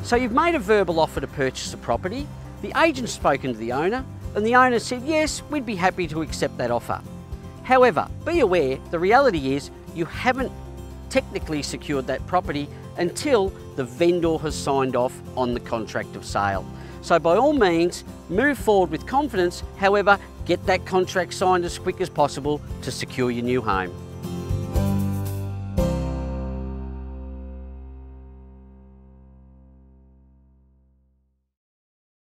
So you've made a verbal offer to purchase the property, the agent's spoken to the owner, and the owner said, yes, we'd be happy to accept that offer. However, be aware, the reality is you haven't technically secured that property until the vendor has signed off on the contract of sale. So by all means, move forward with confidence. However, get that contract signed as quick as possible to secure your new home.